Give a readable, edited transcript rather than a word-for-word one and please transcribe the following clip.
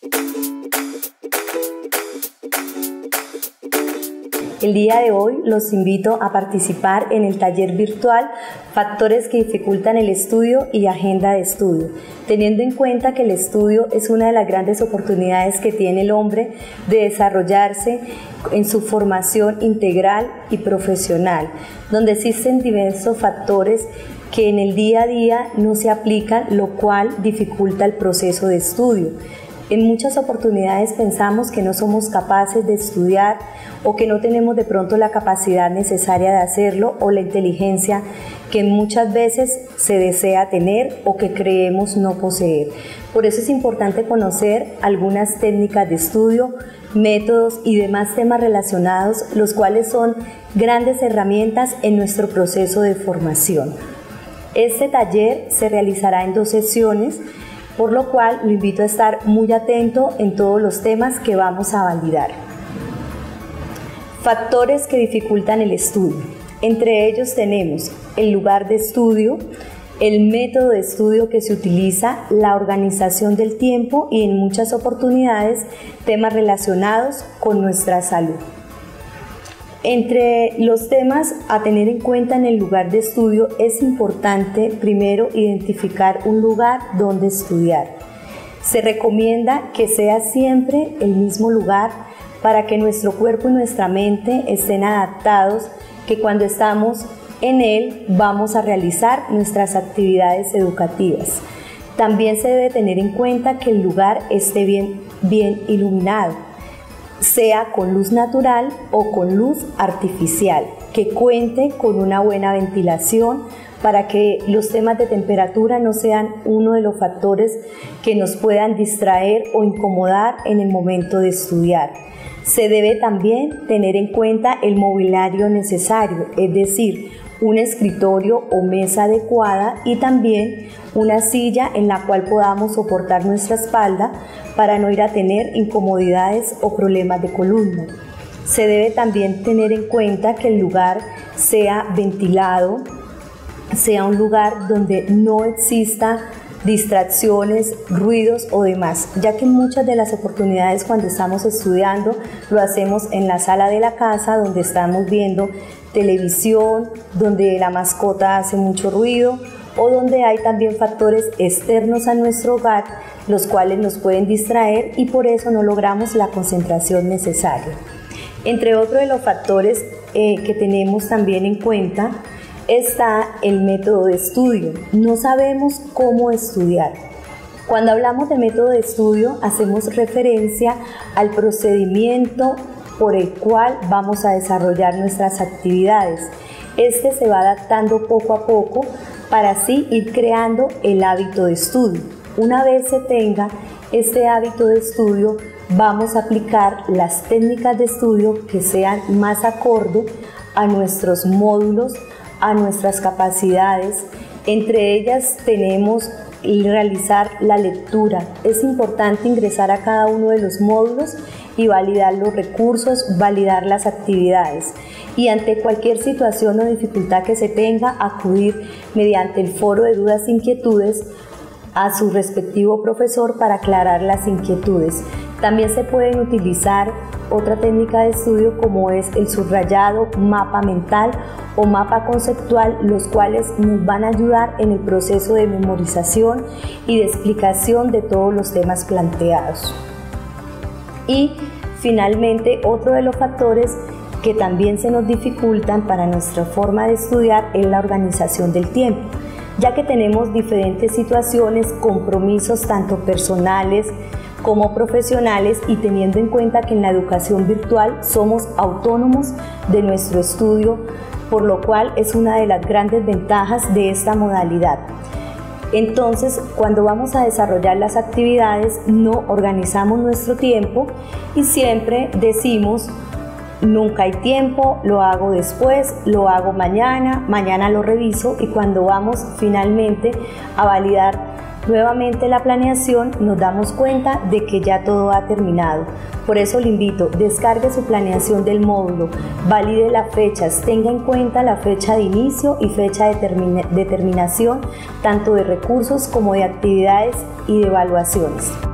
El día de hoy los invito a participar en el taller virtual Factores que dificultan el estudio y agenda de estudio, teniendo en cuenta que el estudio es una de las grandes oportunidades que tiene el hombre de desarrollarse en su formación integral y profesional, donde existen diversos factores que en el día a día no se aplican, lo cual dificulta el proceso de estudio. En muchas oportunidades pensamos que no somos capaces de estudiar o que no tenemos de pronto la capacidad necesaria de hacerlo o la inteligencia que muchas veces se desea tener o que creemos no poseer. Por eso es importante conocer algunas técnicas de estudio, métodos y demás temas relacionados, los cuales son grandes herramientas en nuestro proceso de formación. Este taller se realizará en 2 sesiones, por lo cual lo invito a estar muy atento en todos los temas que vamos a validar. Factores que dificultan el estudio. Entre ellos tenemos el lugar de estudio, el método de estudio que se utiliza, la organización del tiempo y en muchas oportunidades temas relacionados con nuestra salud. Entre los temas a tener en cuenta en el lugar de estudio es importante primero identificar un lugar donde estudiar. Se recomienda que sea siempre el mismo lugar para que nuestro cuerpo y nuestra mente estén adaptados, que cuando estamos en él vamos a realizar nuestras actividades educativas. También se debe tener en cuenta que el lugar esté bien iluminado, sea con luz natural o con luz artificial, que cuente con una buena ventilación para que los temas de temperatura no sean uno de los factores que nos puedan distraer o incomodar en el momento de estudiar. Se debe también tener en cuenta el mobiliario necesario, es decir, un escritorio o mesa adecuada y también una silla en la cual podamos soportar nuestra espalda para no ir a tener incomodidades o problemas de columna. Se debe también tener en cuenta que el lugar sea ventilado, sea un lugar donde no exista distracciones, ruidos o demás, ya que en muchas de las oportunidades cuando estamos estudiando lo hacemos en la sala de la casa donde estamos viendo televisión, donde la mascota hace mucho ruido o donde hay también factores externos a nuestro hogar, los cuales nos pueden distraer y por eso no logramos la concentración necesaria. Entre otros de los factores que tenemos también en cuenta está el método de estudio. No sabemos cómo estudiar. Cuando hablamos de método de estudio, hacemos referencia al procedimiento por el cual vamos a desarrollar nuestras actividades. Este se va adaptando poco a poco para así ir creando el hábito de estudio. Una vez se tenga este hábito de estudio, vamos a aplicar las técnicas de estudio que sean más acorde a nuestros módulos, a nuestras capacidades. Entre ellas tenemos realizar la lectura. Es importante ingresar a cada uno de los módulos y validar los recursos, validar las actividades. Y ante cualquier situación o dificultad que se tenga, acudir mediante el foro de dudas e inquietudes a su respectivo profesor para aclarar las inquietudes. También se pueden utilizar otra técnica de estudio como es el subrayado, mapa mental o mapa conceptual, los cuales nos van a ayudar en el proceso de memorización y de explicación de todos los temas planteados. Y finalmente, otro de los factores que también se nos dificultan para nuestra forma de estudiar es la organización del tiempo, ya que tenemos diferentes situaciones, compromisos tanto personales como profesionales y teniendo en cuenta que en la educación virtual somos autónomos de nuestro estudio, por lo cual es una de las grandes ventajas de esta modalidad. Entonces, cuando vamos a desarrollar las actividades, no organizamos nuestro tiempo y siempre decimos: nunca hay tiempo, lo hago después, lo hago mañana, mañana lo reviso, y cuando vamos finalmente a validar nuevamente la planeación nos damos cuenta de que ya todo ha terminado. Por eso le invito, descargue su planeación del módulo, valide las fechas, tenga en cuenta la fecha de inicio y fecha de terminación tanto de recursos como de actividades y de evaluaciones.